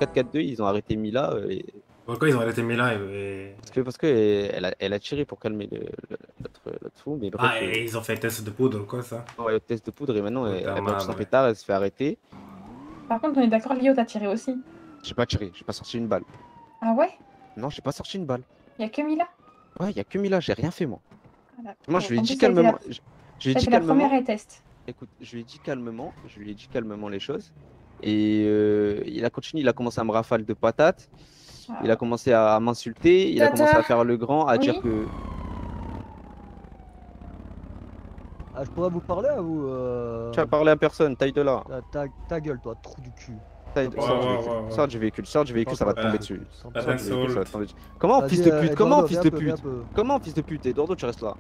4-4-2, ils ont arrêté Mila. Pourquoi ils ont arrêté Mila Parce que elle a tiré pour calmer l'autre fou. Mais bref, Ah, et ils ont fait test de poudre ou quoi ça? ouais, test de poudre et maintenant elle a perdu son ouais. pétard, elle se fait arrêter. Par contre, on est d'accord, Lio, t'as tiré aussi. J'ai pas tiré, j'ai pas sorti une balle. Ah ouais? Non, j'ai pas sorti une balle. Y'a que Mila? Ouais, y a que Mila, j'ai rien fait moi. Ah, Moi, je lui ai en dit plus, ça a été calmement. Je lui ai Ça, dit c'est la calmement. première test. Écoute, je lui ai dit calmement les choses. Et il a continué, il a commencé à me rafaler de patates. Ah. Il a commencé à m'insulter. Il a Tata. commencé à faire le grand, à Oui. dire que. Ah, je pourrais vous parler à vous Tu as parlé à personne, taille de là. Ta gueule, toi, trou du cul. Sors du véhicule, ça va te tomber dessus. Attends, Sors du véhicule, ça va te tomber dessus. Comment, fils de pute? Comment, fils de pute? Comment, fils de pute? Eduardo, tu restes là.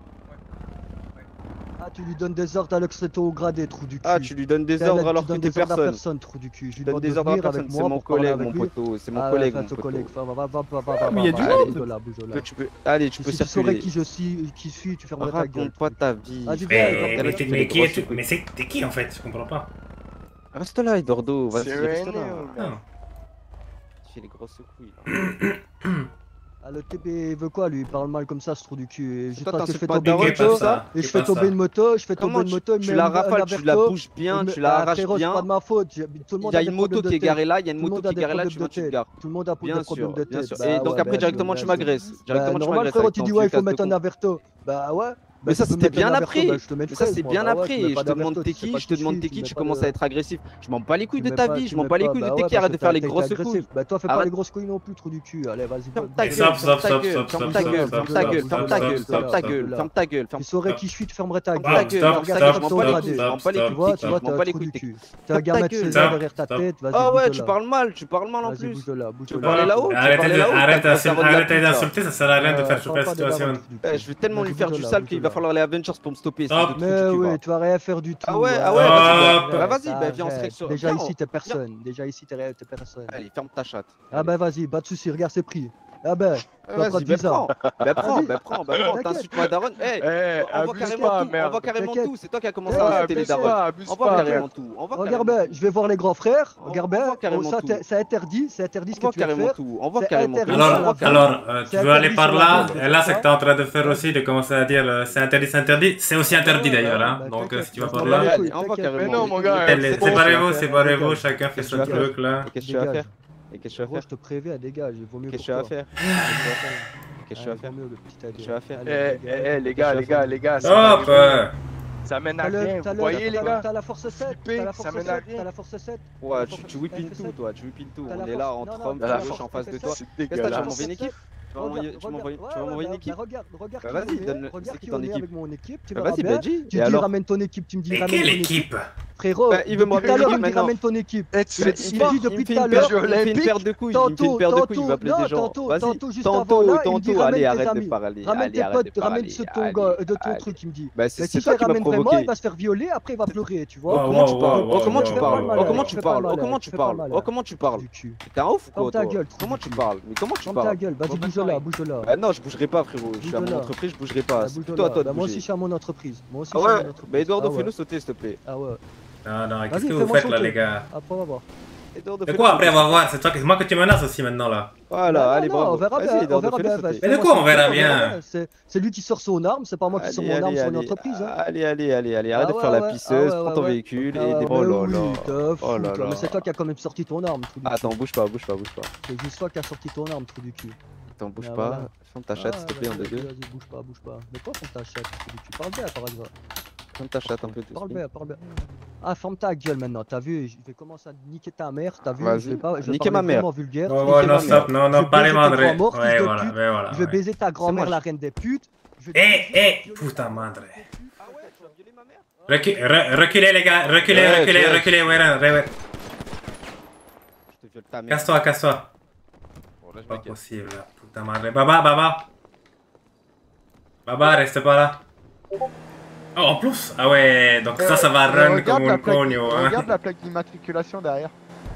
Ah, tu lui donnes des ordres alors que c'est au gradé, trou du cul. Ah, tu lui donnes des ordres alors que t'es personne. Trou du cul. Je lui donne des ordres à personne, c'est mon collègue, mon poteau. C'est mon collègue, mon poteau. Mais il y a du monde. Allez, tu peux Si tu saurais circuler. qui je suis, tu fermerais ta gueule. Raconte-toi ta vie. Mais qui es-tu? Mais t'es qui en fait? Je comprends pas. Reste là, Eduardo. Vas-y, reste là. Ah. Tu fais les grosses couilles. Ah, le TP veut quoi lui? Il parle mal comme ça, ce trou du cul. Juste parce que je fais pas tomber une Daron, moto, ça et je fais tomber une moto, tu la rafales, tu la bouges bien, tu la arraches C'est bien. pas de ma faute. Tout le monde Il y a a des une moto problèmes qui est de garée tête. là, il y a une Tout le moto monde qui a est des garée là, problèmes tu de montes, tu te tête. gares. Tout le monde a des Bien problèmes sûr, de bien tête. sûr. Bah Et donc ouais, après, bah, directement, tu m'agresses. Directement, tu normal, m'agresses. frérot, avec tu ton dis ouais, il vieux faut mettre casse un de con. averto. Bah ouais. Mais ça, c'était bien après. Je te mets Mais ça, c'est bien après. Je te demande t'es qui, je te demande t'es qui, tu commences à être agressif. Je m'en bats les couilles de ta vie, je m'en bats les couilles de tes qui, arrête de faire les grosses couilles. Bah toi, fais pas les grosses couilles non plus, trou du cul. Allez, vas-y. Ferme ta gueule, ferme ta gueule, ferme ta gueule, ferme ta gueule, ferme ta gueule, ferme ta gueule, ferme ta gueule. Tu saurais qui je suis, tu fermerais ta Ferme ta gueule. gueule, Stop, je m'en stop, bats les couilles, stop, je m'en bats les stop, Tu couilles, vois, je m'en t'es bats un les trou couilles. du cul. T'es un gamin de 16 ans derrière ta tête, vas-y. Ah ouais, bouge tu là. parles mal en Vas-y, plus. bouge de là, bouge Tu de veux parler là-haut? Arrêtez d'insulter, ça sert à rien de faire chauffer la Parle pas des situation. darons, trou du cul. Je vais tellement lui faire du Bouge sale là, qu'il bouge va là. falloir les Avengers pour me stopper. Hop. Mais oui, tu vas rien faire du tout. Ah ouais, Hop. vas-y, bah viens, on se Arrête. règle sur. Déjà Viens, ici, t'es personne. Déjà ici, t'es personne. Allez, ferme ta chatte. Ah bah vas-y, pas de soucis, regarde, c'est pris. Ah bah, Vas-y, bizarre. prends, t'insultes ma daronne. On voit carrément tout, c'est toi qui as commencé à insulter les darons. On voit carrément tout. Regarde, ben, je vais voir les grands frères. Regarde, ben, voit carrément tout. c'est interdit ce On que voit tu vas carrément faire. tout. On voit C'est carrément tout. interdit. Alors, tu C'est veux aller interdit par sur là, la et là, c'est que t'es en train de faire aussi, de commencer à dire c'est interdit. C'est aussi interdit d'ailleurs, hein. Donc, si tu vas par là, On voit carrément. Mais non, mon gars, séparez-vous, chacun fait son truc là. Qu'est-ce que tu vas faire? Qu'est-ce que tu vas Gros, faire? je te préviens, dégage, il vaut mieux Qu'est-ce pour que tu vas toi. faire? Qu'est-ce que tu vas faire? Qu'est-ce que tu vas faire? les gars, Hop! ça mène à rien, vous voyez les gars? T'as la force 7, t'as la Ça force mène à 7, rien. t'as la force 7. Ouais, tu whippines tout, toi, tu whippines tout. On est là entre hommes, t'as la gauche en face de toi. C'est Qu'est-ce que tu vas dégueulasse. m'envoyer une équipe? Tu vas m'envoyer une équipe? Regarde Bah, qui vas-y, on est, donne-le. regarde C'est qui qui ton on est équipe? avec mon équipe, tu Bah, verras vas-y, bien. bah dis. Tu Et me dis alors? ramène ton équipe, tu me dis Mais ramène quelle ton équipe. équipe? Frérot, Bah, il veut me depuis tout à l'heure, il me dit maintenant. ramène ton équipe. Eh, Il dit depuis tout à l'heure, Il me fait une paire de couilles, il me fait une paire de couilles, il va appeler des gens. Vas-y, tantôt, juste avant là, il me dit ramène allez, tes arrête de amis. parler. Ramène Allez, tes arrête de potes, ramène parler. ceux de ton Allez. truc, il me dit. Bah, Mais c'est si tu toi les qui m'as ramènes vraiment, provoqué. il va se faire violer, après il va pleurer, tu Oh, vois. Comment tu wow, parles? wow, Oh, comment wow, tu wow, parles? wow, Oh, wow, comment wow. tu Fais parles? pas Oh, mal, comment tu fais pas parles? mal, Oh, comment tu parles? Du cul. T'es un ouf, Ferme quoi, ta toi? gueule, Comment tu parles? Mais comment tu Ferme ta parles? gueule, vas-y, bouge de là, bouge de là. Bah non, je bougerai pas, frérot. Je suis à Bouge de mon là. entreprise, je bougerai pas. Bah, C'est bouge de plutôt à là. toi de Bah, moi aussi, bouger. je suis à mon entreprise. Moi aussi, Ah je suis à ouais? mon entreprise. Bah Eduardo, Ah ouais. fais-nous sauter, s'il te plaît. Ah ouais. Non, qu'est-ce Vas-y, que vous fais-moi faites là, sauter. les gars? Après, on va voir. Eduardo, De fais-nous quoi après, on sauter. va voir? C'est moi que tu menaces aussi maintenant là. Voilà, allez, non, bravo. on verra Vas-y, bien, on Eduardo, verra fais-nous bien. sauter. vas-y, Mais de quoi on verra bien? C'est lui qui sort son arme, c'est pas moi qui sors mon arme sur une entreprise. Hein. Allez, arrête Ah de ouais, faire la ouais, pisseuse, ah ouais, prends ton ouais. véhicule Ah et ouais, débrouille. mais Oh là oui, là. t'es fou, Oh là toi, là. mais c'est toi qui as quand même sorti ton arme, trou du cul. Attends, bouge pas. C'est juste toi qui as sorti ton arme, trou du cul. Attends, bouge Ah, pas. voilà. Ferme ta chatte, s'il te plaît, en vas-y, deux. Vas-y, bouge pas. Mais quoi, ferme ta chatte, trou du cul? Parle bien, par exemple. Ferme ta chatte un peu. Parle bien. Ah, ferme ta gueule maintenant, t'as vu, je vais commencer à niquer ta mère, t'as vu, Vas-y. je vais Niquer parler ma mère. vraiment vulgaire. Oh, niquer non, ma stop, mère. non, Je pas vais les baiser tes mandres. trois morts, fils Ouais, de voilà, pute. ouais, voilà. Je vais baiser ta grand-mère, moi. la reine des putes. Je vais Putain madre. Ah ouais, tu vas violer ma mère? Reculez les gars, reculez, ouais. Je te viole ta mère. Casse-toi. Bon, là, je Pas me casse. possible, là, putain madre. Baba, reste pas là. Oh, en plus? Ah ouais, donc ça va run comme un cogno, hein. Regarde la plaque d'immatriculation derrière.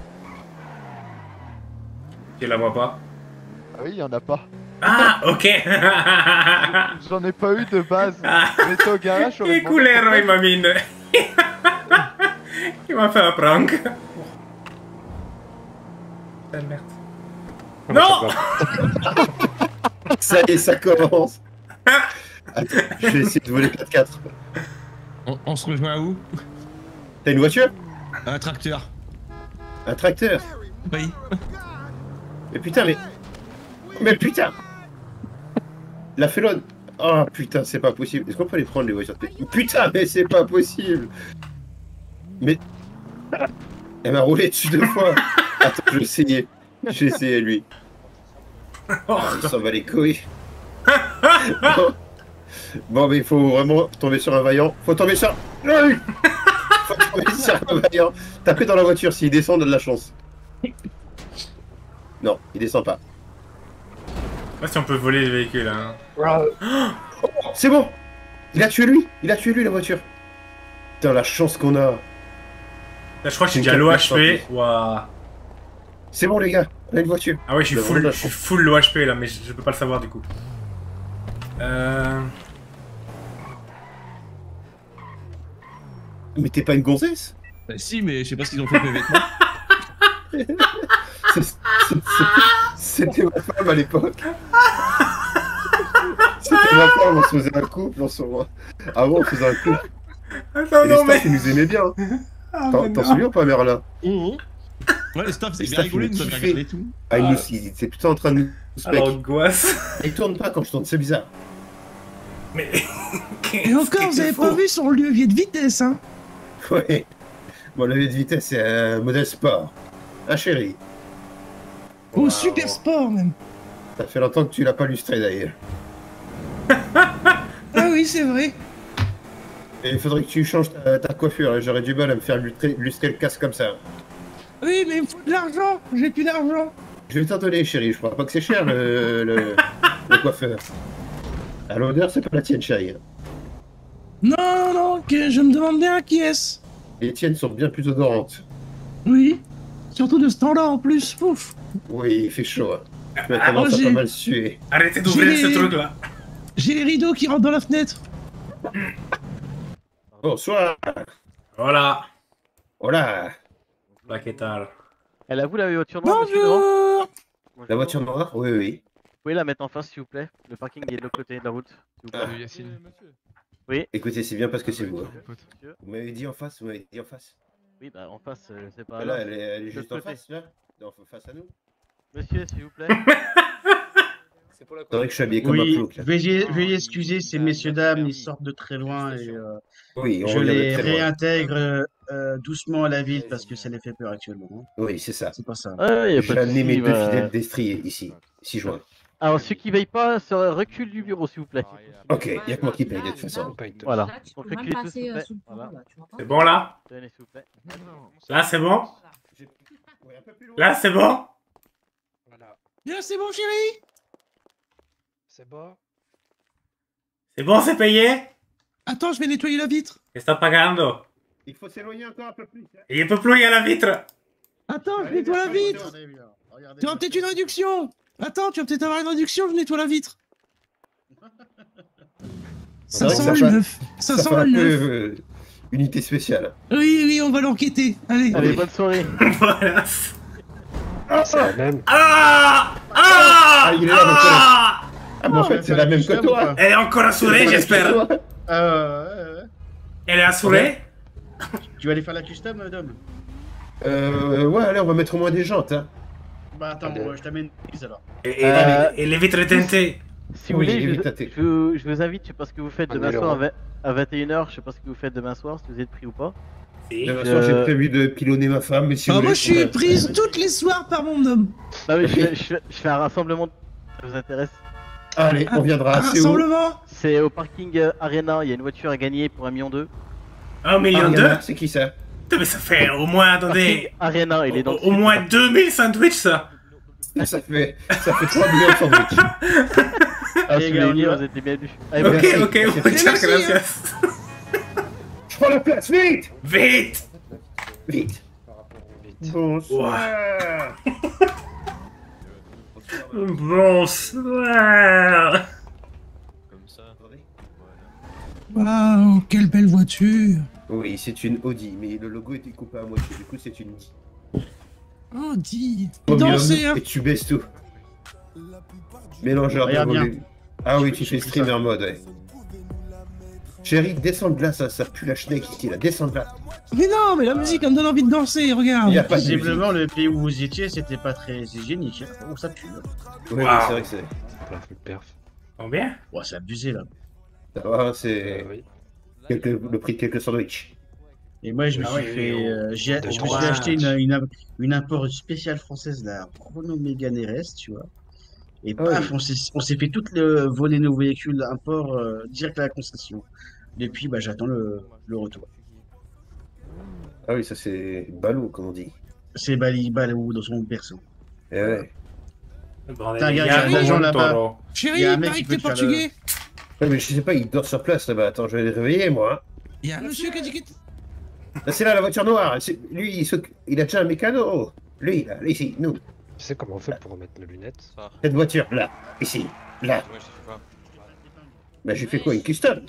Tu la vois pas? Ah oui, il y en a pas. Ah, ok. J'en ai pas eu de base. Mais au garage, j'aurais Che culero il mamine. Il m'a fait un prank. Ah, merde. Non. Ça y est, ça commence. Attends, je vais essayer de voler 4x4. On se rejoint où? T'as une voiture? Un tracteur. Un tracteur? Oui. Mais putain, mais putain! La félonne! Oh putain, c'est pas possible. Est-ce qu'on peut les prendre les voitures? Putain, mais c'est pas possible! Mais. Elle m'a roulé dessus 2 fois! Attends, je vais essayer. Je vais essayer lui. Oh, il s'en va les couilles. Bon, mais il faut vraiment tomber sur un vaillant. Faut tomber sur. Faut tomber sur un vaillant. Tapez dans la voiture, s'il descend, on a de la chance. Non, il descend pas. Je sais pas si on peut voler les véhicules, hein. Oh, c'est bon! Il a tué lui! Il a tué lui la voiture! Putain, la chance qu'on a! Là, je crois que j'ai déjà l'OHP. Waouh. C'est bon, les gars, on a une voiture. Ah ouais, je suis full l'OHP là, mais je peux pas le savoir du coup. Mais t'es pas une gonzesse? Bah si, mais je sais pas ce qu'ils ont fait avec mes vêtements. C'était ma femme à l'époque. C'était ma femme, on se faisait un couple en ce moment. Avant, on faisait un couple. Attends, et les staffs, ils nous aimaient bien. T'en souviens ou pas, Merlin? Ouais, le staff, c'est bien rigolé de nous faire regarder tout. Ah, il était tout le temps en train de nous spec. L'angoisse. Il tourne pas quand je tourne, c'est bizarre. Mais. Et encore, vous avez pas vu son levier de vitesse, hein? Ouais. Bon, le levier de vitesse, c'est un modèle sport. Ah, chérie. Oh, wow. Super sport, même. Ça fait longtemps que tu l'as pas lustré, d'ailleurs. Ah oui, c'est vrai. Et il faudrait que tu changes ta coiffure. J'aurais du mal à me faire lustrer le casque comme ça. Oui, mais il me faut de l'argent. J'ai plus d'argent. Je vais t'en donner, chérie. Je crois pas que c'est cher, le coiffeur. À l'odeur, c'est pas la tienne, chérie. Non, non, que je me demande bien qui est-ce. Les tiennes sont bien plus odorantes. Oui. Surtout de ce temps-là, en plus. Pouf. Oui, il fait chaud. Hein. Tu as tendance à pas mal suer. Arrêtez d'ouvrir ce truc-là. J'ai les rideaux qui rentrent dans la fenêtre. Bonsoir. Voilà. Voilà. Là, qu'est-ce que Elle a vous la voiture noire? Bonjour. La voiture noire? Oui, oui. Vous pouvez la mettre en face, s'il vous plaît? Le parking est de l'autre côté de la route. Oui. Écoutez, c'est bien parce que c'est vous. Hein. Vous m'avez dit en face, vous m'avez dit en face. Oui, bah en face, c'est pas... Là, elle est juste en face, là. Face à nous. Monsieur, s'il vous plaît. C'est vrai que je suis habillé comme un plouc. Veuillez excuser ces messieurs dames, ils sortent de très loin et oui, je les réintègre doucement à la ville parce que ça les fait peur actuellement. Oui, c'est ça. C'est pas ça. J'ai amené mes 2 fidèles destriers ici, 6 juin. Alors, ceux qui veillent pas, recule du bureau, s'il vous plaît. Ok, il y a que moi qui paye de toute façon. Voilà. Reculez tous, s'il vous plaît. C'est bon là? Tenez, s'il vous plaît. Là, c'est bon? Là, c'est bon? Bien, c'est bon, chérie. C'est bon. C'est bon, c'est payé? Attends, je vais nettoyer la vitre. Qu'est-ce que t'as pagando? Il faut s'éloigner encore un peu plus. Il peut plus, il y a la vitre. Attends, je nettoie la vitre. Tu auras peut-être une réduction. Attends, tu vas peut-être avoir une réduction, je nettoie la vitre. Ça sent le neuf. Ça sent le neuf. Unité spéciale. Oui, oui, on va l'enquêter. Allez. Allez, bonne soirée. Voilà. C'est la même. Il est là, mon collègue. Ah, mais en fait, c'est la même que toi. Elle est encore assurée, j'espère. Elle est assurée? Tu vas aller faire la custom, Dom? Ouais, allez, on va mettre au moins des jantes, hein. Bah attends, je t'amène une prise alors. Et les vitres teintées. Si vous voulez, je vous invite, je sais pas ce que vous faites demain soir à 21h, je sais pas ce que vous faites demain soir, si vous êtes pris ou pas. Demain soir, j'ai prévu de pilonner ma femme, mais si vous voulez... Moi, je suis prise toutes les soirs par mon homme. Bah oui, je fais un rassemblement, ça vous intéresse? Allez, on viendra. Un rassemblement? C'est au parking Arena, il y a une voiture à gagner pour 1 million. 1 million 2? C'est qui ça? Mais ça fait au moins, attendez... Arena, il est dans au moins 2000 sandwichs, ça. Ça fait 3 millions de sandwichs. Allez, les gars, vous étiez bien vus. Ok, muchas gracias. Je prends la place, vite! Vite! Vite. Bonsoir. Bonsoir. Waouh, quelle belle voiture. Oui, c'est une Audi, mais le logo était coupé à moitié, du coup c'est une... Oh, dis Au danser, milieu, hein. et tu baisses tout. Mélangeur de Regarde bien. volume. Ah oui, tu fais streamer mode, ouais. Chérie, descends de là, ça pue la schneck ici, là. Descends de là. Mais non, mais la musique, elle me donne envie de danser, regarde. Il y a pas de musique. Visiblement, le pays où vous étiez, c'était pas très hygiénique. Hein. Oh, ça pue. Là. Oui, Wow. c'est vrai que c'est. Combien? Ouais, c'est abusé là. Ça va, c'est. Le prix de quelques sandwichs. Et moi, je me Ah suis ouais, fait. Je me suis ouais. acheté une import spéciale française, la Renault Mégane RS, tu vois. Et Ah paf, oui. on s'est fait toutes le voler nos véhicules import direct à la concession. Depuis, bah, j'attends le retour. Ah oui, ça c'est ballot, comme on dit. C'est Balou dans son berceau. Eh ouais. T'as un gars, l'agent là-bas. Chérie, Il y a un il mec paraît qui que peut t'es te faire portugais. Ouais, mais je sais pas, il dort sur place là-bas. Attends, je vais le réveiller, moi. Hein. Il y a un monsieur qui a dit que... Là, c'est là la voiture noire. Lui, il a déjà un mécano. Lui, là, ici, nous. Tu sais comment on fait pour remettre les lunettes? Cette voiture, là, ici, là. Bah, j'ai fait quoi? Une custom?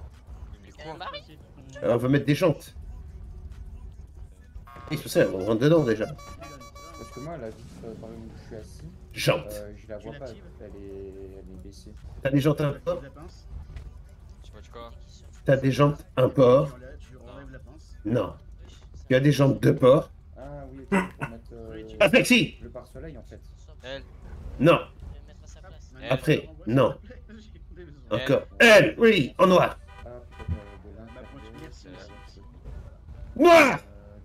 Alors, on va mettre des jantes. Et c'est pour ça, on rentre dedans déjà. Parce que moi, la vitre, par exemple, où je suis assis, Jantes. je la vois pas, elle est baissée. T'as des jantes import? Tu vois quoi? T'as des jantes import? Non. Tu as des jantes de port? Ah oui, ok, faut mettre Ah, flexi! le pare-soleil en fait. Elle. Non. Elle. Après, non. Encore. Elle, oui, en noir. Ah, peut-être de l'intérieur. Noir!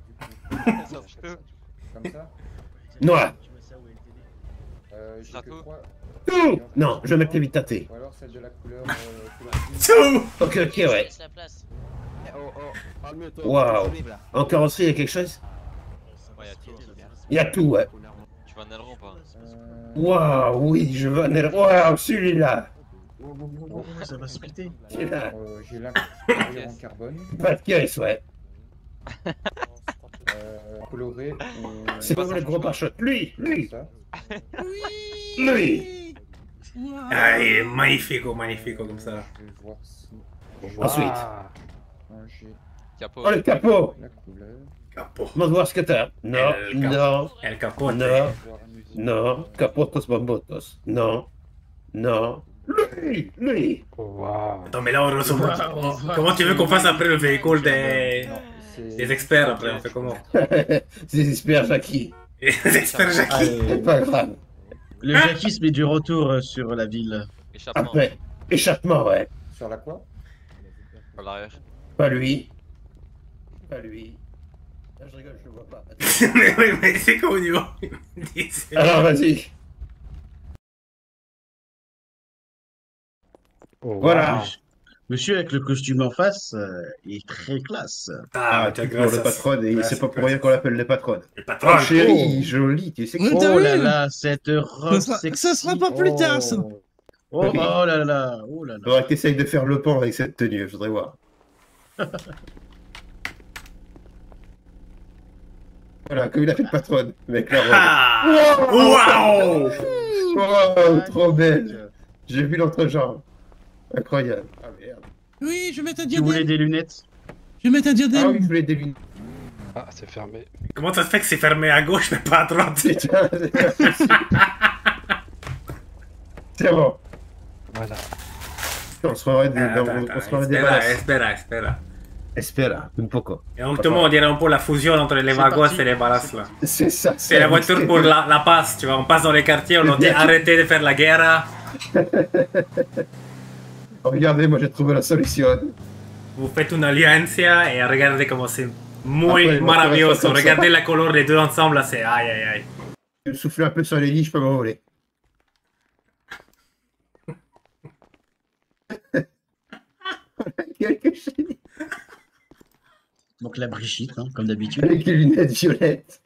Comme ça? Noir. J'ai que 3. Tout! Non, je vais mettre les vitatés. Ou alors celle de la couleur. Tout! Ok, ok, ouais. Waouh. En carrosserie, il y a quelque chose? Ouais, y'a tout. Il y a tout, ouais. Tu vas en aileron ou pas? Waouh, oui, je veux un aileron. Waouh, celui-là. Ça va splitter. Celui-là. J'ai l'intérieur en carbone. Pas de caisse, ouais. Coloré. C'est pas vrai le gros pare-choc. Lui. Ah, il est magnifique, comme ça. Je vais voir si. Ensuite. Capot. Oh, le capot. La couleur. Capot. On va voir ce que t'as. Non, non, El capote. non, non. Capotos bambotos. Non, non. Lui. Attends, mais là, on reçoit. Comment tu veux qu'on fasse après le véhicule des experts après? On fait comment? Des experts Jackie. Les experts Jackie. C'est pas grave. Le Jackie se met du retour sur la ville. Échappement. Après, échappement, ouais. Sur la quoi? Par l'arrière. Pas lui. Pas lui. Ah, je rigole, je le vois pas. Mais oui, mais c'est quoi au niveau? Alors, vas-y. Voilà. Monsieur avec le costume en face, il est très classe. Ah, tu pour le patron, et c'est pas pour rien qu'on l'appelle le patron. Le patron. Oh, chérie, joli, tu sais que... Oh là là, cette robe sexy. Ça sera pas plus tard, ça. Oh là là, oh là là. Faudrait que t'essayes de faire le pont avec cette tenue, je voudrais voir. Voilà, comme il a fait le patron, avec la robe. Ah! Waouh! Wow, trop belle. J'ai vu l'entrejambe. Incroyable. Ah merde. Oui, je vais mettre un Tu diadème. voulais des lunettes? Je vais mettre un diadème. Ah oui, je voulais des lunettes. Ah, c'est fermé. Comment ça se fait que c'est fermé à gauche mais pas à droite? Putain, c'est pas possible. C'est bon. Voilà. On se ferait des balasses. Espera. Espera, un poco. Et on on dirait un peu la fusion entre les wagons et les balas là. C'est ça. C'est la voiture pour la passe, tu vois. On passe dans les quartiers, on leur dit arrêtez de faire la guerre. Regardez, moi j'ai trouvé la solution. Vous faites une alliance et regardez comment c'est muy Après, maravilloso. comme ça. Regardez la couleur, les deux ensemble là, c'est aïe aïe aïe. Je me souffle un peu sur les lits, je peux m'envoler. Quelque chose. Donc la Brigitte, hein, comme d'habitude. Avec les lunettes violettes.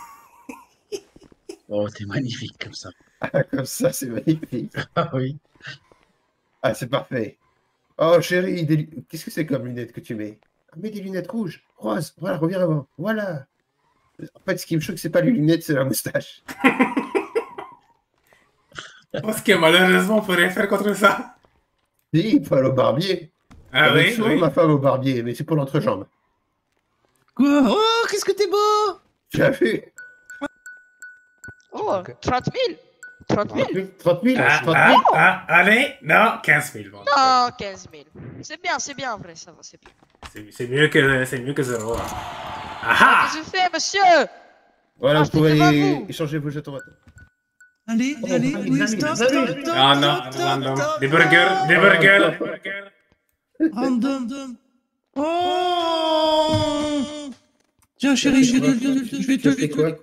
Oh, t'es magnifique comme ça. Ah, comme ça, c'est magnifique. Ah oui. Ah, c'est parfait. Oh, chérie, qu'est-ce que c'est comme lunettes que tu mets? Ah, mets des lunettes rouges, roses. Voilà, reviens avant. Voilà. En fait, ce qui me choque, c'est pas les lunettes, c'est la moustache. Parce que malheureusement, on peut rien faire contre ça. Si, il faut aller au barbier. Ah oui, souvent oui. ma femme au barbier, mais c'est pour l'entrejambe. Quoi? Oh, qu'est-ce que t'es beau! Tu as vu? euros. 30 000. 30 000. 30 000. Allez, non, 15 000. Bon, Non, 15 000. C'est bien en vrai, ça va, c'est bien. c'est mieux que 0. Ah, qu'est-ce que je fais, monsieur? Voilà, vous pouvez aller échanger vos jetons. Allez, oui, stop. Ah non, random. Des burgers. Random. Oh! Tiens, chérie, je vais te fais quoi?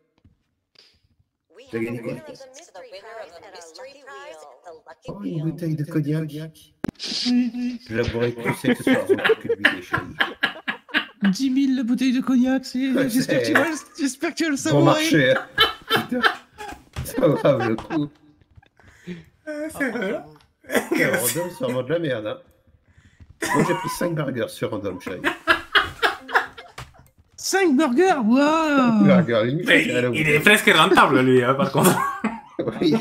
T'as gagné quoi? Oh, une bouteille de cognac. Je l'avouerai plus c'est que ce soir, que lui, les chéris. 10 000 la bouteille de cognac, j'espère que tu vas le savoir. Bon marché, hein. Putain. Ça va le coup. C'est vrai. Random, c'est vraiment de la merde, hein. Moi, j'ai pris 5 burgers sur Random, chérie. 5 burgers, waouh! Il est presque rentable, lui, hein, par contre. Oui.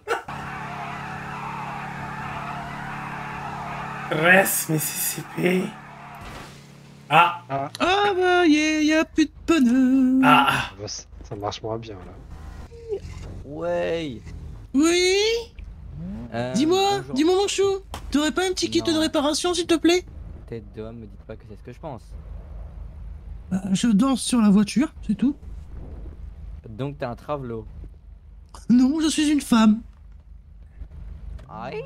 Reste, Mississippi. Ah bah, y a plus de pneus. Ah, ça marche moins bien, là. Ouais. Oui? Dis-moi, mon chou, t'aurais pas un petit kit de réparation, s'il te plaît? Tête d'homme, me dites pas que c'est ce que je pense. Je danse sur la voiture, c'est tout. Donc t'es un travelo. Non, je suis une femme. Aïe.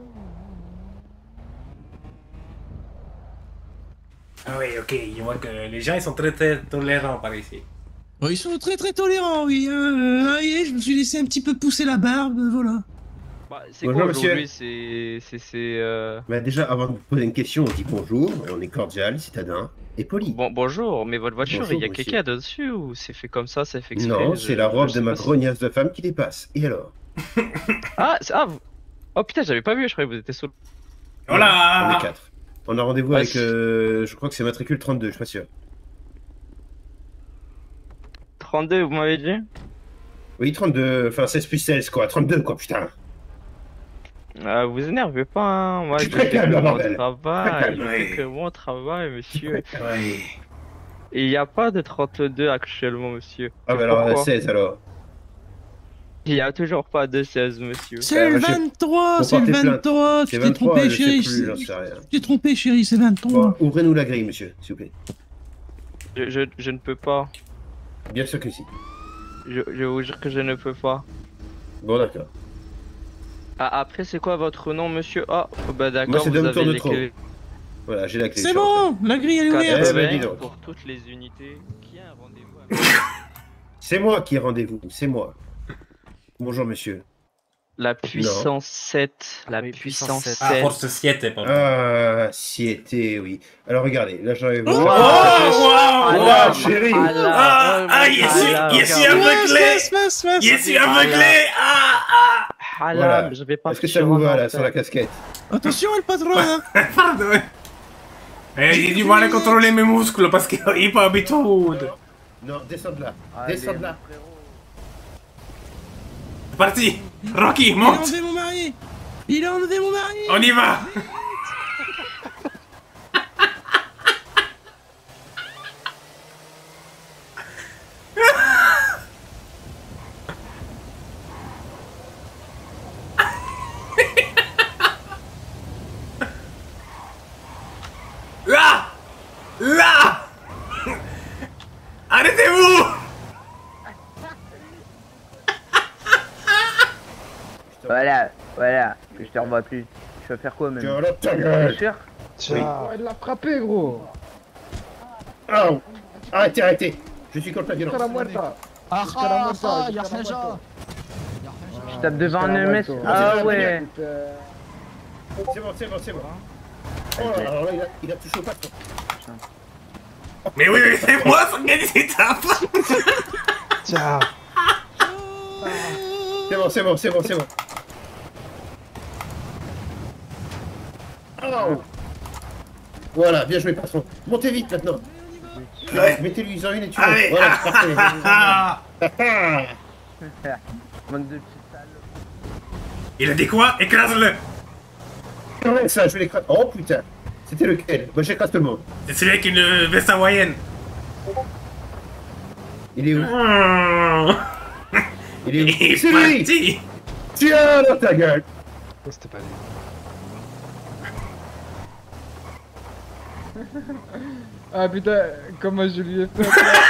Ah oui, ok, je vois que les gens ils sont très tolérants par ici. Oh, ils sont très tolérants, oui. Je me suis laissé un petit peu pousser la barbe, voilà. Bah, c'est quoi aujourd'hui? Bah déjà, avant de vous poser une question, on dit bonjour, on est cordial, citadin et poli. Bon, bonjour, mais votre voiture, Bonjour, il y a monsieur. quelqu'un dessus ou c'est fait comme ça, c'est fait exprès? Non, c'est la robe de ma grognasse de femme qui dépasse. Et alors? Oh putain, j'avais pas vu, je croyais que vous étiez solo. Voilà. On est 4. On a rendez-vous avec, je crois que c'est matricule 32, je suis pas sûr. 32, vous m'avez dit? Oui, 32, enfin 16 plus 16 quoi, 32 quoi, putain. Vous énervez pas, hein. Moi, je très fais que calme, mon bordel. travail, je Très fais calme, que mon travail, monsieur. Ouais. Et il n'y a pas de 32 actuellement, monsieur. Ah bah alors Pourquoi 16 alors. Il n'y a toujours pas de 16, monsieur. C'est le 23, c'est le 23, tu t'es trompé, chérie. Tu t'es trompé, chérie, c'est 23. Bon, ouvrez-nous la grille, monsieur, s'il vous plaît. Je ne peux pas. Bien sûr que si. Je vous jure que je ne peux pas. Bon, d'accord. Après, c'est quoi votre nom, monsieur? Ah, bah d'accord, Moi, c'est vous Dom avez Tour de les Trop. clés. Voilà, j'ai la clé. C'est bon, la grille elle est ouverte. dis donc. Pour toutes les unités. Qui a un rendez-vous? C'est moi qui ai rendez-vous, c'est moi. Bonjour, monsieur. La puissance 7. La puissance 7. Ah, force 7, pardon. Ah, siete, oui. Alors regardez, là j'arrive. Wow, chérie. Je suis aveuglé. Je suis aveuglé. Voilà. Je vais pas. Est-ce que ça vous va là sur la casquette? Attention, le patron, hein. Pardon. J'ai du mal à contrôler mes muscles parce qu'il n'est pas habitué. Non, descends de là. Descends de là. C'est parti. Rocky, monte. Il a enlevé mon mari. Il a enlevé mon mari. On y va. Là. Arrêtez-vous. Voilà, que je te revois plus. Tu vas faire quoi même? Ta gueule. T'es sûr? Il l'a frappé, gros. Oh. Arrêtez. Je suis contre la violence. Je tape devant un MS. Ah ouais. C'est bon. Oh là, alors là, il a touché au patron. Mais oui, c'est moi qui gagne cette tape. Tiens. C'est bon. Oh. Voilà, bien joué, patron. Montez vite maintenant. Mettez-lui ils ont une et tu Allez. Voilà, parfait. Manque de petites salles. Il a dit quoi? Écrase-le. Ouais, ça, je vais l'écraser. Oh putain. C'était lequel? Moi j'écrase tout le monde. C'est celui avec une veste hawaïenne. Il est où? Il est où? Il est C'est lui! parti. Tiens dans ta gueule! C'était pas lui. Ah putain, comment je lui ai fait.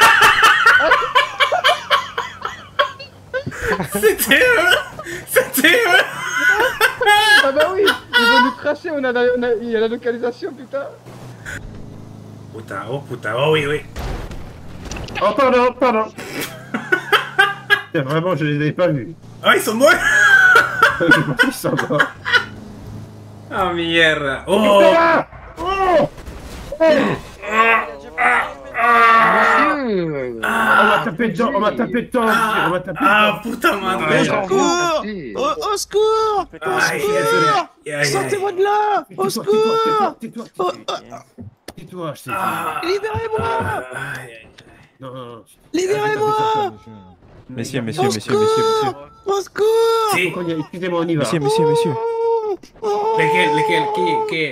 C'était eux! C'était eux! Ah bah oui, ils vont nous cracher, il y a la localisation, putain. Putain, oh putain, oh oui, oui. Oh pardon, pardon. Vraiment, je les avais pas vus. Oh, ils sont morts. Ils sont morts. Oh merde. Oh. Oh. On m'a tapé dedans, on m'a tapé dedans, on m'a tapé dedans. Ah putain, madre. Au secours! Au secours! Au secours! Sortez-moi de là! Au secours! Tais-toi, je sais. Libérez-moi! Non, non. Libérez-moi! Messieurs. Au secours! Excusez-moi, on y va. Messieurs. Lequel? Qui?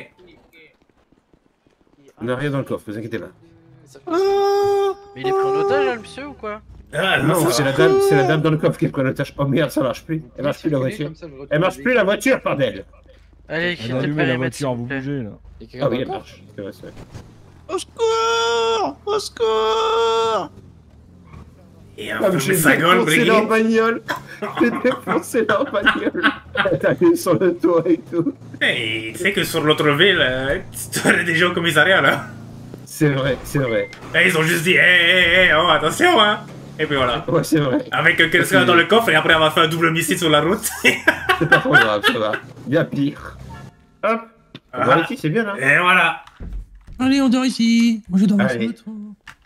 On n'a rien dans le coffre, vous inquiétez pas. Mais il est pris en otage, là, le monsieur, ou quoi? Ah, non, c'est la dame dans le coffre qui est pris en otage. Oh merde, ça marche plus. Elle marche plus la voiture. Elle marche plus la voiture, bordel. Allez, qui est la voiture, vous bougez là. Ah oui, elle marche. C'est vrai, c'est vrai. Au secours! Au secours! Et on fait sa gueule, J'ai défoncé leur bagnole. J'ai défoncé leur bagnole. T'as mis sur le toit et tout. Hey, tu sais que sur l'autre ville, tu aurais des gens au commissariat là. C'est vrai, c'est vrai. Et ils ont juste dit, hey, oh, attention, hein. Et puis voilà. Ouais, c'est vrai. Avec quelqu'un dans le coffre et après on va faire un double homicide sur la route. C'est pas trop grave, ça va. Bien pire. Hop. On va ici, c'est bien là. Et voilà. Allez, on dort ici. Moi, je dors sur Allez. le toit.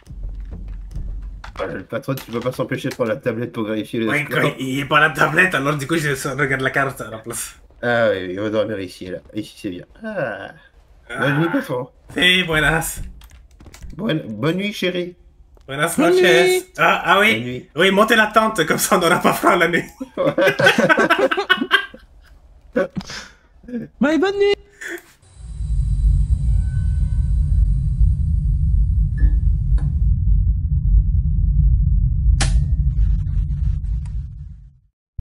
Le patron, tu peux pas s'empêcher de prendre la tablette pour vérifier le Ouais, score. quand il est pas la tablette, alors du coup je regarde la carte à la place. Ah oui, on va dormir ici, là. Ici, c'est bien. Ah. Bonne nuit, patron. Hey, buenas. Bonne nuit, chérie. Buenas Bonne noches. nuit. Ah Bonne oui. nuit. Oui, montez la tente, comme ça on n'aura pas froid la nuit. Bye, bonne nuit.